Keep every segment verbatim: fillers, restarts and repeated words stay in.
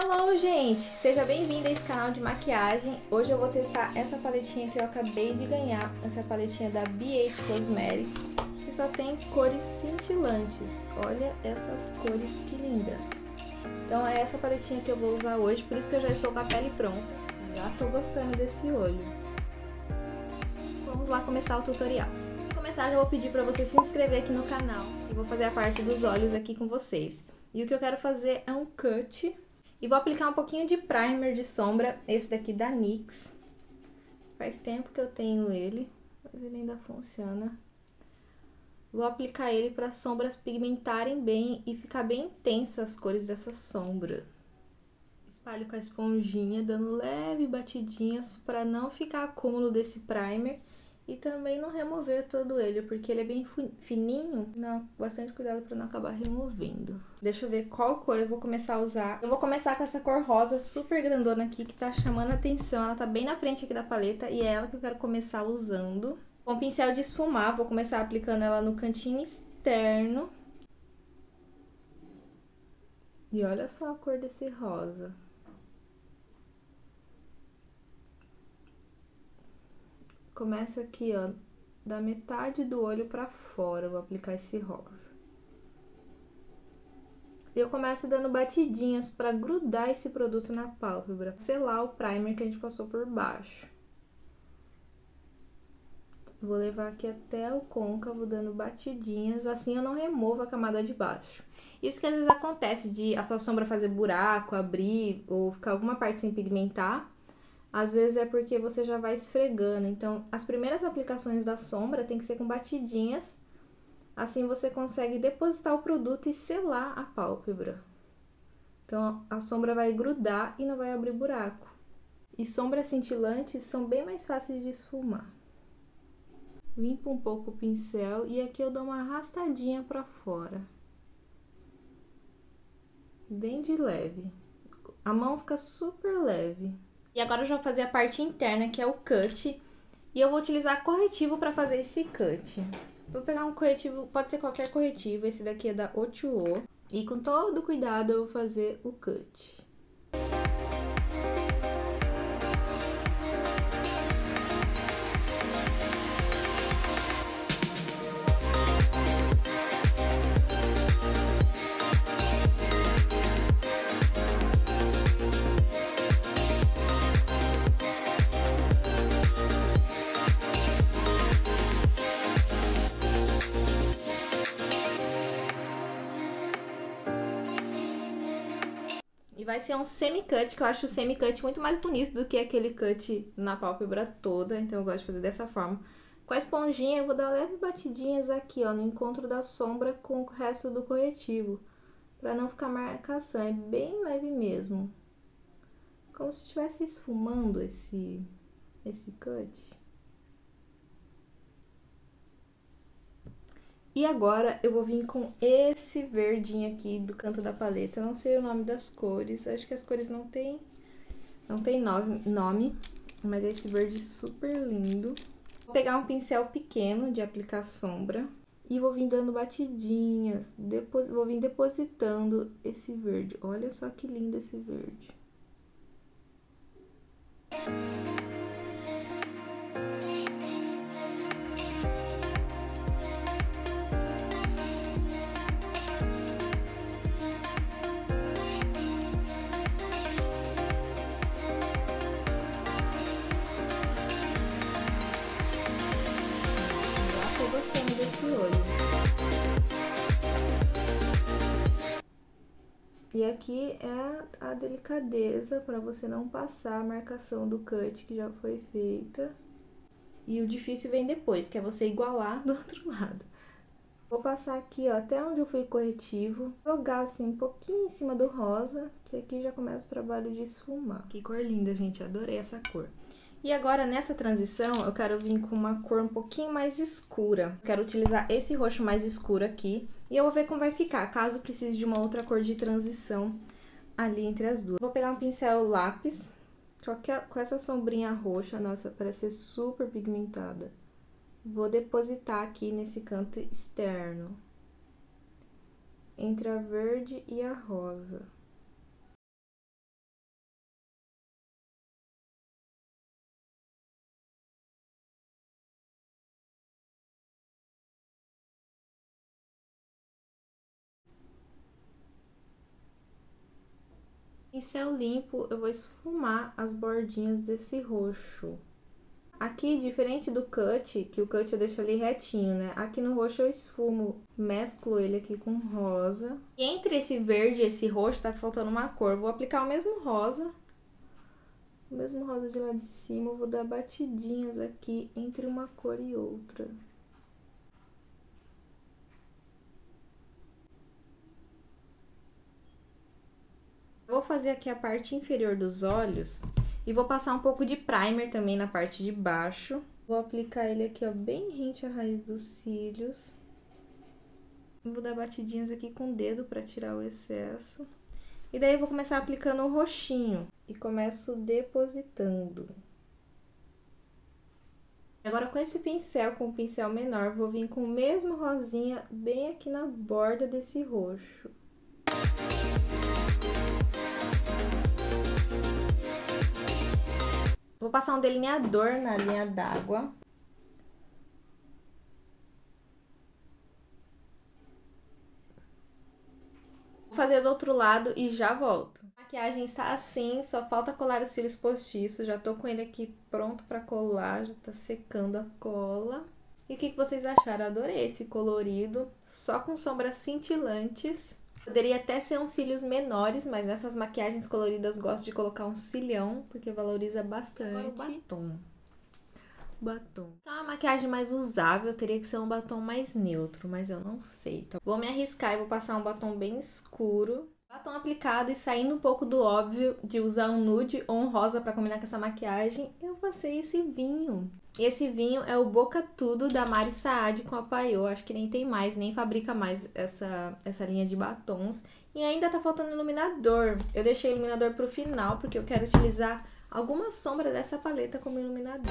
Hello, gente! Seja bem-vindo a esse canal de maquiagem. Hoje eu vou testar essa paletinha que eu acabei de ganhar. Essa paletinha da B H Cosmetics, que só tem cores cintilantes. Olha essas cores que lindas! Então é essa paletinha que eu vou usar hoje, por isso que eu já estou com a pele pronta. Já tô gostando desse olho. Vamos lá começar o tutorial. Para começar, já vou pedir para você se inscrever aqui no canal e vou fazer a parte dos olhos aqui com vocês. E o que eu quero fazer é um cut. E vou aplicar um pouquinho de primer de sombra, esse daqui da NYX. Faz tempo que eu tenho ele, mas ele ainda funciona. Vou aplicar ele para as sombras pigmentarem bem e ficar bem intensa as cores dessa sombra. Espalho com a esponjinha, dando leve batidinhas para não ficar acúmulo desse primer. E também não remover todo ele, porque ele é bem fininho. Não, bastante cuidado para não acabar removendo. Deixa eu ver qual cor eu vou começar a usar. Eu vou começar com essa cor rosa super grandona aqui, que tá chamando a atenção. Ela tá bem na frente aqui da paleta e é ela que eu quero começar usando. Com pincel de esfumar, vou começar aplicando ela no cantinho externo. E olha só a cor desse rosa. Começa aqui, ó, da metade do olho pra fora, eu vou aplicar esse rosa. Eu começo dando batidinhas pra grudar esse produto na pálpebra, selar o primer que a gente passou por baixo. Vou levar aqui até o côncavo, dando batidinhas, assim eu não removo a camada de baixo. Isso que às vezes acontece de a sua sombra fazer buraco, abrir ou ficar alguma parte sem pigmentar. Às vezes é porque você já vai esfregando, então as primeiras aplicações da sombra tem que ser com batidinhas, assim você consegue depositar o produto e selar a pálpebra. Então a sombra vai grudar e não vai abrir buraco. E sombras cintilantes são bem mais fáceis de esfumar. Limpo um pouco o pincel e aqui eu dou uma arrastadinha para fora. Bem de leve. A mão fica super leve. E agora eu já vou fazer a parte interna, que é o cut. E eu vou utilizar corretivo para fazer esse cut. Vou pegar um corretivo, pode ser qualquer corretivo, esse daqui é da O dois O. E com todo cuidado eu vou fazer o cut. E vai ser um semi-cut, que eu acho o semi-cut muito mais bonito do que aquele cut na pálpebra toda. Então eu gosto de fazer dessa forma. Com a esponjinha eu vou dar leves batidinhas aqui, ó, no encontro da sombra com o resto do corretivo. Pra não ficar marcação, é bem leve mesmo. Como se estivesse esfumando esse, esse cut. E agora eu vou vir com esse verdinho aqui do canto da paleta. Eu não sei o nome das cores, acho que as cores não tem, não tem nome, mas é esse verde super lindo. Vou pegar um pincel pequeno de aplicar sombra e vou vir dando batidinhas, depois, vou vir depositando esse verde. Olha só que lindo esse verde. Tô gostando desse olho. E aqui é a delicadeza para você não passar a marcação do cut que já foi feita. E o difícil vem depois, que é você igualar do outro lado. Vou passar aqui, ó, até onde eu fui corretivo, jogar assim um pouquinho em cima do rosa, que aqui já começa o trabalho de esfumar. Que cor linda, gente, adorei essa cor. E agora, nessa transição, eu quero vir com uma cor um pouquinho mais escura. Eu quero utilizar esse roxo mais escuro aqui. E eu vou ver como vai ficar, caso precise de uma outra cor de transição ali entre as duas. Vou pegar um pincel lápis, com essa sombrinha roxa, nossa, parece ser super pigmentada. Vou depositar aqui nesse canto externo, entre a verde e a rosa. Pincel limpo, eu vou esfumar as bordinhas desse roxo. Aqui, diferente do cut, que o cut eu deixo ali retinho, né? Aqui no roxo eu esfumo, mesclo ele aqui com rosa. E entre esse verde e esse roxo tá faltando uma cor. Vou aplicar o mesmo rosa. O mesmo rosa de lá de cima, eu vou dar batidinhas aqui entre uma cor e outra. Vou fazer aqui a parte inferior dos olhos e vou passar um pouco de primer também na parte de baixo. Vou aplicar ele aqui, ó, bem rente à raiz dos cílios. Vou dar batidinhas aqui com o dedo para tirar o excesso. E daí eu vou começar aplicando o roxinho e começo depositando. Agora com esse pincel, com o pincel menor, vou vir com o mesmo rosinha bem aqui na borda desse roxo. Vou passar um delineador na linha d'água. Vou fazer do outro lado e já volto. A maquiagem está assim, só falta colar os cílios postiços. Já tô com ele aqui pronto pra colar, já tá secando a cola. E o que que vocês acharam? Adorei esse colorido, só com sombras cintilantes. Poderia até ser uns cílios menores, mas nessas maquiagens coloridas gosto de colocar um cilhão, porque valoriza bastante. Agora o batom. Batom. Então, uma maquiagem mais usável teria que ser um batom mais neutro, mas eu não sei. Então, vou me arriscar e vou passar um batom bem escuro. Batom aplicado e saindo um pouco do óbvio de usar um nude ou um rosa pra combinar com essa maquiagem, eu passei esse vinho. E esse vinho é o Boca Tudo da Mari Saad com a Paiô. Acho que nem tem mais, nem fabrica mais essa, essa linha de batons. E ainda tá faltando iluminador. Eu deixei o iluminador pro final, porque eu quero utilizar alguma sombra dessa paleta como iluminador.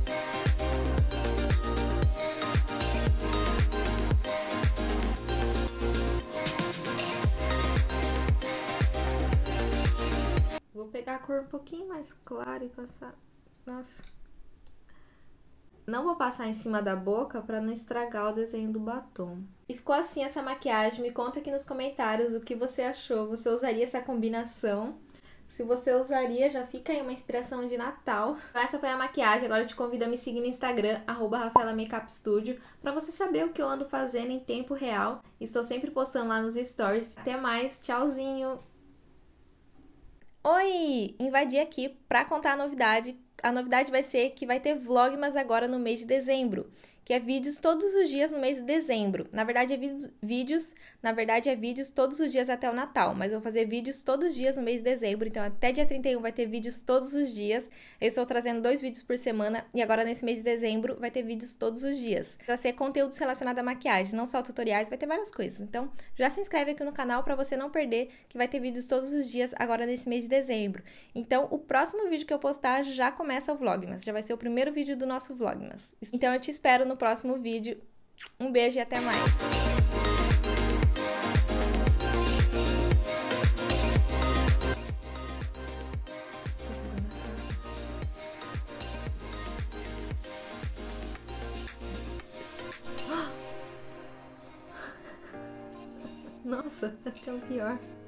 Vou pegar a cor um pouquinho mais clara e passar... Nossa... Não vou passar em cima da boca para não estragar o desenho do batom. E ficou assim essa maquiagem. Me conta aqui nos comentários o que você achou. Você usaria essa combinação? Se você usaria, já fica aí uma inspiração de Natal. Essa foi a maquiagem. Agora eu te convido a me seguir no Instagram, arroba Rafaela Makeup Studio, para você saber o que eu ando fazendo em tempo real. Estou sempre postando lá nos stories. Até mais, tchauzinho! Oi! Invadi aqui para contar a novidade. A novidade vai ser que vai ter vlogmas agora no mês de dezembro, que é vídeos todos os dias no mês de dezembro. Na verdade é vídeos, na verdade é vídeos todos os dias até o Natal, mas eu vou fazer vídeos todos os dias no mês de dezembro, então até dia trinta e um vai ter vídeos todos os dias. Eu estou trazendo dois vídeos por semana e agora nesse mês de dezembro vai ter vídeos todos os dias. Vai ser conteúdos relacionados à maquiagem, não só tutoriais, vai ter várias coisas. Então já se inscreve aqui no canal para você não perder, que vai ter vídeos todos os dias agora nesse mês de dezembro. Então o próximo vídeo que eu postar já começa o Vlogmas, já vai ser o primeiro vídeo do nosso Vlogmas. Então eu te espero no próximo vídeo. Um beijo e até mais! Nossa, até o pior.